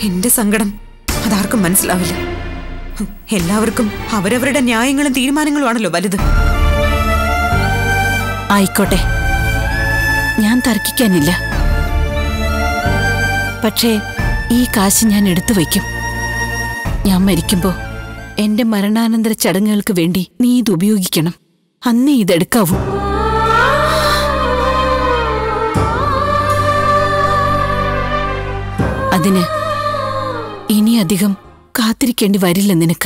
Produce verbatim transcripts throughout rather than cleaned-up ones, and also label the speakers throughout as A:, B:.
A: എന്റെ സങ്കടം അതാർക്കും മനസ്സിലാവില്ല. എല്ലാവർക്കും അവരവരുടെ ന്യായങ്ങളും തീരുമാനങ്ങളുമാണല്ലോ വലുത്.
B: ആയിക്കോട്ടെ, ഞാൻ തർക്കിക്കാനില്ല. പക്ഷേ ഈ കാശ് ഞാൻ എടുത്തു വയ്ക്കും. ഞാൻ മരിക്കുമ്പോ എന്റെ മരണാനന്തര ചടങ്ങുകൾക്ക് വേണ്ടി നീ ഇത് ഉപയോഗിക്കണം. അന്നേ ഇതെടുക്കാവൂ. അതിന് ഇനി അധികം കാത്തിരിക്കേണ്ടി വരില്ല നിനക്ക്.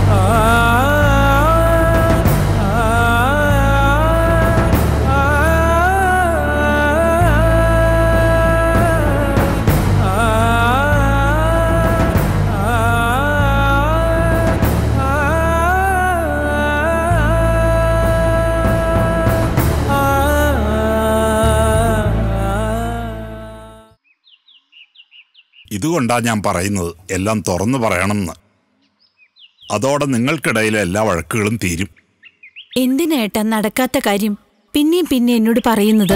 C: ഇതുകൊണ്ടാ ഞാൻ പറയുന്നത് എല്ലാം തുറന്നു പറയണമെന്ന്. അതോടെ നിങ്ങൾക്കിടയിലെ എല്ലാ വഴക്കുകളും തീരും.
B: എന്തിനേട്ടാ നടക്കാത്ത കാര്യം പിന്നെയും പിന്നെ എന്നോട് പറയുന്നത്?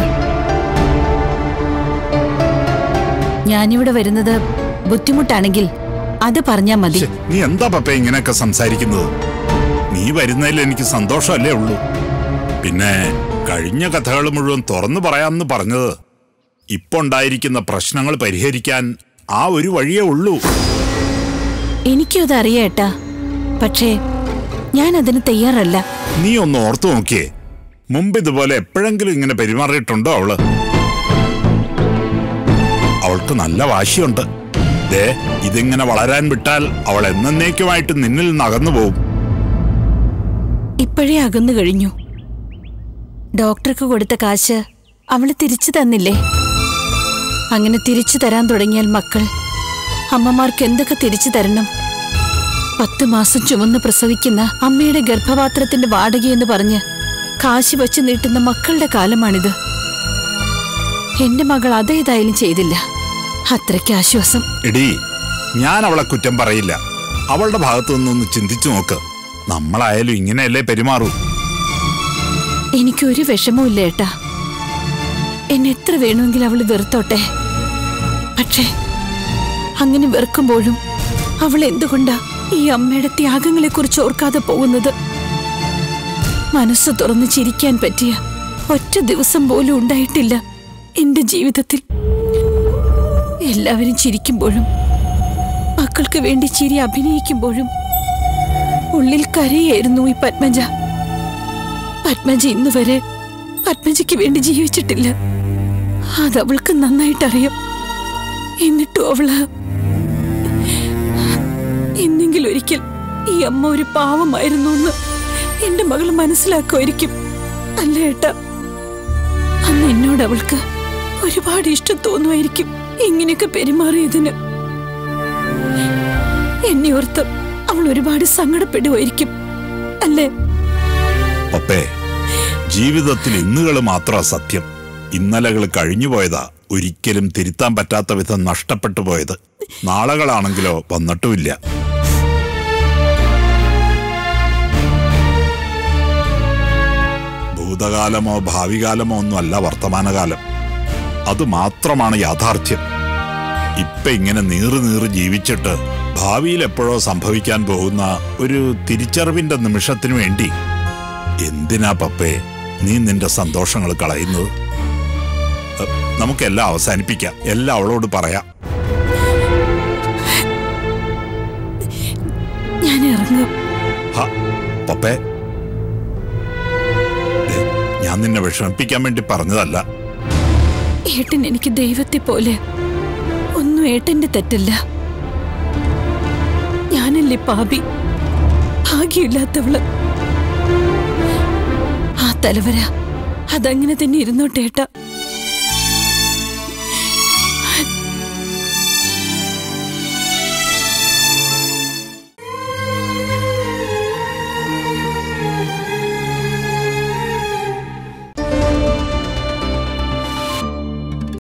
B: ഞാനിവിടെ വരുന്നത് ബുദ്ധിമുട്ടാണെങ്കിൽ അത് പറഞ്ഞാ മതി.
C: നീ എന്താ പപ്പ ഇങ്ങനെയൊക്കെ സംസാരിക്കുന്നത്? നീ വരുന്നതിൽ എനിക്ക് സന്തോഷമല്ലേ ഉള്ളൂ. പിന്നെ കഴിഞ്ഞ കഥകൾ മുഴുവൻ തുറന്നു പറയാമെന്ന് പറഞ്ഞത് ഇപ്പൊ ഉണ്ടായിരിക്കുന്ന പ്രശ്നങ്ങൾ പരിഹരിക്കാൻ ആ ഒരു വഴിയേ ഉള്ളൂ.
B: എനിക്കും അതറിയേട്ടാ, പക്ഷേ ഞാൻ അതിന് തയ്യാറല്ല.
C: നീ ഒന്ന് ഓർത്തു നോക്കിയേ, മുമ്പ് ഇതുപോലെ എപ്പോഴെങ്കിലും ഇങ്ങനെ പെരുമാറിയിട്ടുണ്ടോ അവള്? അവൾക്ക് നല്ല വാശിയുണ്ട്. ദേ, ഇതിങ്ങനെ വളരാൻ വിട്ടാൽ അവൾ എന്നേക്കുമായിട്ട് നിന്നിൽ നിന്ന് അകന്നു പോകും.
B: ഇപ്പോഴേ അകന്നു കഴിഞ്ഞു. ഡോക്ടർക്ക് കൊടുത്ത കാശ് അവള് തിരിച്ചു തന്നില്ലേ? അങ്ങനെ തിരിച്ചു തരാൻ തുടങ്ങിയാൽ മക്കൾ അമ്മമാർക്ക് എന്തൊക്കെ തിരിച്ചു തരണം? പത്ത് മാസം ചുമന്ന് പ്രസവിക്കുന്ന അമ്മയുടെ ഗർഭപാത്രത്തിന്റെ വാടകയെന്ന് പറഞ്ഞ് കാശ് വെച്ച് നീട്ടുന്ന മക്കളുടെ കാലമാണിത്. എന്റെ മകൾ അതേതായാലും ചെയ്തില്ല. അത്രയ്ക്ക് ആശ്വാസം.
C: എടീ, ഞാൻ അവളെ കുറ്റം പറയില്ല. അവളുടെ ഭാഗത്തു നിന്നൊന്ന് ചിന്തിച്ചു നോക്ക്. നമ്മളായാലും ഇങ്ങനെയല്ലേ പെരുമാറൂ.
B: എനിക്കൊരു വിഷമവും ഇല്ല ഏട്ടാ. എന്നെ എത്ര വേണമെങ്കിലും അവള് വെറുത്തോട്ടെ. പക്ഷേ അങ്ങനെ വെറുക്കുമ്പോഴും അവൾ എന്തുകൊണ്ടാ ഈ അമ്മയുടെ ത്യാഗങ്ങളെ കുറിച്ച് ഓർക്കാതെ പോകുന്നത്? മനസ്സ് തുറന്ന് ചിരിക്കാൻ പറ്റിയ ഒറ്റ ദിവസം പോലും ഉണ്ടായിട്ടില്ല എന്റെ ജീവിതത്തിൽ. എല്ലാവരും ചിരിക്കുമ്പോഴും മക്കൾക്ക് വേണ്ടി ചിരി അഭിനയിക്കുമ്പോഴും ഉള്ളിൽ കരയായിരുന്നു ഈ പത്മജ. പത്മജ ഇന്ന് വരെ പത്മജയ്ക്ക് വേണ്ടി ജീവിച്ചിട്ടില്ല. അതവൾക്ക് നന്നായിട്ടറിയാം. എന്നിട്ടും അവള് എന്നെങ്കിലും ഒരിക്കൽ ഈ അമ്മ ഒരു പാവമായിരുന്നു എന്ന് എന്റെ മകൾ മനസ്സിലാക്കുമായിരിക്കും. അല്ല ഏട്ടാ, അന്ന് എന്നോട് അവൾക്ക് ഒരുപാട് ഇഷ്ടം തോന്നുമായിരിക്കും ഇങ്ങനെയൊക്കെ പെരുമാറിയതിന്. എന്നെ ഓർത്ത് അവൾ ഒരുപാട് സങ്കടപ്പെടുമായിരിക്കും, അല്ലേ?
C: പപ്പേ, ജീവിതത്തിൽ ഇന്നുകൾ മാത്രം സത്യം. ഇന്നലകൾ കഴിഞ്ഞുപോയതാ, ഒരിക്കലും തിരുത്താൻ പറ്റാത്ത വിധം നഷ്ടപ്പെട്ടു പോയത്. നാളകളാണെങ്കിലോ വന്നിട്ടുമില്ല. ഭൂതകാലമോ ഭാവികാലമോ ഒന്നുമല്ല വർത്തമാനകാലം. അത് മാത്രമാണ് യാഥാർത്ഥ്യം. ഇപ്പൊ ഇങ്ങനെ നീറ് നീറ് ജീവിച്ചിട്ട് ഭാവിയിൽ എപ്പോഴോ സംഭവിക്കാൻ പോകുന്ന ഒരു തിരിച്ചറിവിന്റെ നിമിഷത്തിനു വേണ്ടി എന്തിനാ പപ്പേ നീ നിന്റെ സന്തോഷങ്ങൾ കളയുന്നത്? നമുക്കെല്ലാം അവസാനിപ്പിക്കാം. എല്ലാം അവളോട് പറയാം.
B: ഞാൻ ഇറങ്ങും.
C: പപ്പേ, ഞാൻ നിന്നെ വിഷമിപ്പിക്കാൻ വേണ്ടി പറഞ്ഞതല്ല.
B: ഏട്ടൻ എനിക്ക് ദൈവത്തെ പോലെ. ഒന്നും ഏട്ടന്റെ തെറ്റല്ല. ഞാനല്ലേ പാപി, ഭാഗ്യമില്ലാത്തവള്. ആ തലവര അതങ്ങനെ തന്നെ ഇരുന്നോട്ടേട്ട.